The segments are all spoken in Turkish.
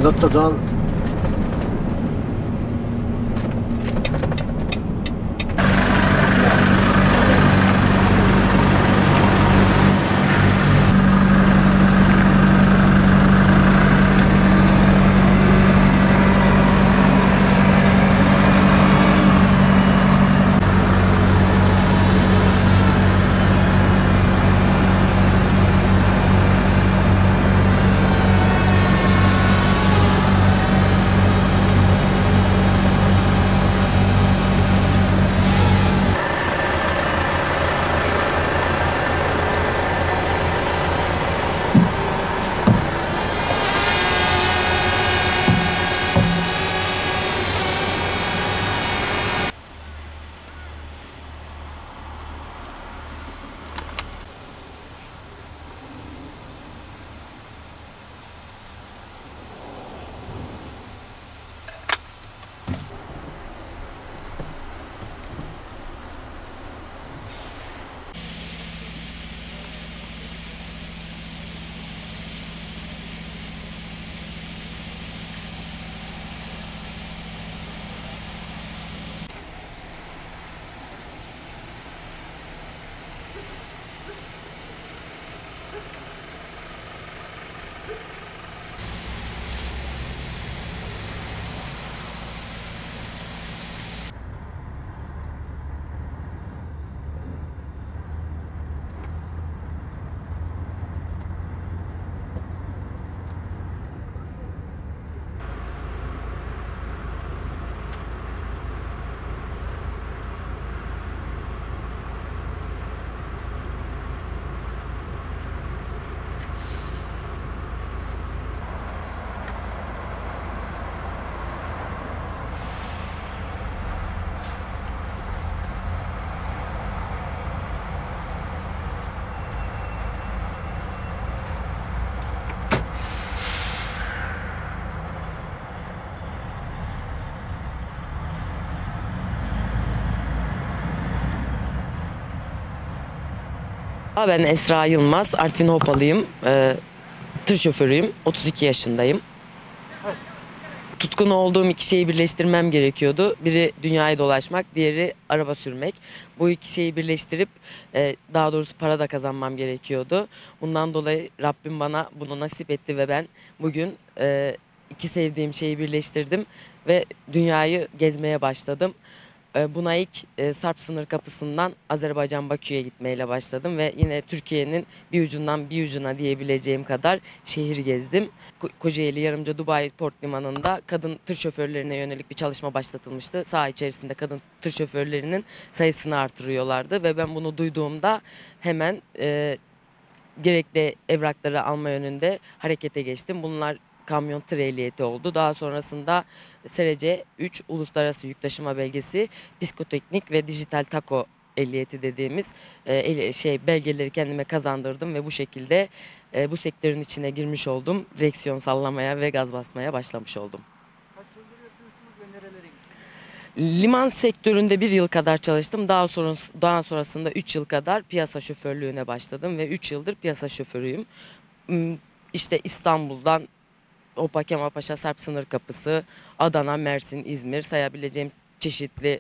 Lottadan Ben Esra Yılmaz, Artvin Hopalıyım. Tır şoförüyüm, 32 yaşındayım. Tutkun olduğum iki şeyi birleştirmem gerekiyordu. Biri dünyayı dolaşmak, diğeri araba sürmek. Bu iki şeyi birleştirip daha doğrusu para da kazanmam gerekiyordu. Bundan dolayı Rabbim bana bunu nasip etti ve ben bugün iki sevdiğim şeyi birleştirdim ve dünyayı gezmeye başladım. Buna ilk Sarp sınır kapısından Azerbaycan Bakü'ye gitmeyle başladım ve yine Türkiye'nin bir ucundan bir ucuna diyebileceğim kadar şehir gezdim. Kocaeli Yarımca Dubai Port Limanı'nda kadın tır şoförlerine yönelik bir çalışma başlatılmıştı. Saha içerisinde kadın tır şoförlerinin sayısını artırıyorlardı ve ben bunu duyduğumda hemen gerekli evrakları alma yönünde harekete geçtim. Bunlar kamyon tır ehliyeti oldu. Daha sonrasında SRC 3 uluslararası yük taşıma belgesi, psikoteknik ve dijital tako ehliyeti dediğimiz belgeleri kendime kazandırdım ve bu şekilde bu sektörün içine girmiş oldum. Direksiyon sallamaya ve gaz basmaya başlamış oldum. Kaç yıldır yapıyorsunuz ve nerelere gittiniz? Liman sektöründe 1 yıl kadar çalıştım. Daha sonrasında 3 yıl kadar piyasa şoförlüğüne başladım ve 3 yıldır piyasa şoförüyüm. İşte İstanbul'dan Hopa, Kemalpaşa, Sarp sınır kapısı, Adana, Mersin, İzmir sayabileceğim çeşitli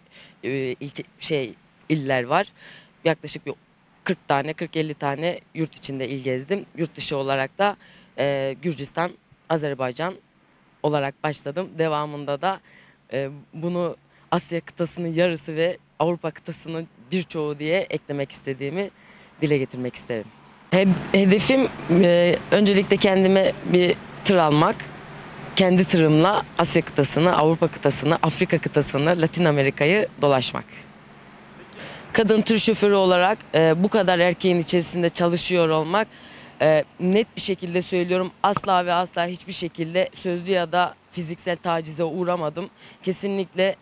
iller var. Yaklaşık bir 40 tane, 40-50 tane yurt içinde il gezdim. Yurt dışı olarak da Gürcistan, Azerbaycan olarak başladım. Devamında da bunu Asya kıtasının yarısı ve Avrupa kıtasının birçoğu diye eklemek istediğimi dile getirmek isterim. Hedefim öncelikle kendime bir tır almak. Kendi tırımla Asya kıtasını, Avrupa kıtasını, Afrika kıtasını, Latin Amerika'yı dolaşmak. Kadın tır şoförü olarak bu kadar erkeğin içerisinde çalışıyor olmak, net bir şekilde söylüyorum, asla ve asla hiçbir şekilde sözlü ya da fiziksel tacize uğramadım. Kesinlikle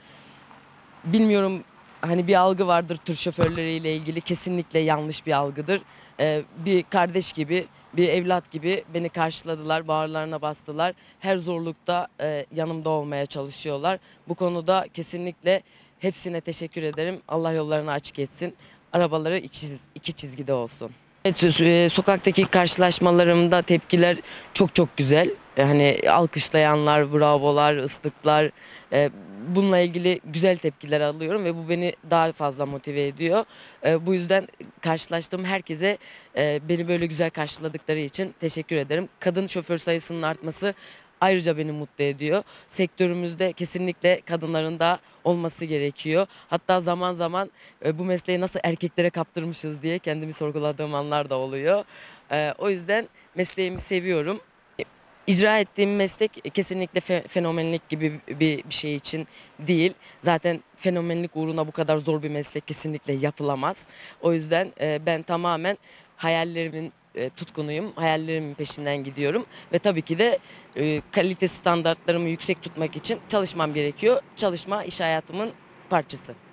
bilmiyorum, hani bir algı vardır tır şoförleriyle ilgili, kesinlikle yanlış bir algıdır. Bir kardeş gibi, bir evlat gibi beni karşıladılar, bağırlarına bastılar. Her zorlukta yanımda olmaya çalışıyorlar. Bu konuda kesinlikle hepsine teşekkür ederim. Allah yollarını açık etsin. Arabaları iki çizgide olsun. Evet, sokaktaki karşılaşmalarımda tepkiler çok çok güzel. hani alkışlayanlar, bravolar, ıslıklar, e, bununla ilgili güzel tepkiler alıyorum ve bu beni daha fazla motive ediyor. Bu yüzden karşılaştığım herkese beni böyle güzel karşıladıkları için teşekkür ederim. Kadın şoför sayısının artması ayrıca beni mutlu ediyor. Sektörümüzde kesinlikle kadınların da olması gerekiyor. Hatta zaman zaman bu mesleği nasıl erkeklere kaptırmışız diye kendimi sorguladığım anlar da oluyor. O yüzden mesleğimi seviyorum. İcra ettiğim meslek kesinlikle fenomenlik gibi bir şey için değil. Zaten fenomenlik uğruna bu kadar zor bir meslek kesinlikle yapılamaz. O yüzden ben tamamen hayallerimin tutkunuyum. Hayallerimin peşinden gidiyorum. Ve tabii ki de kalite standartlarımı yüksek tutmak için çalışmam gerekiyor. Çalışma iş hayatımın parçası.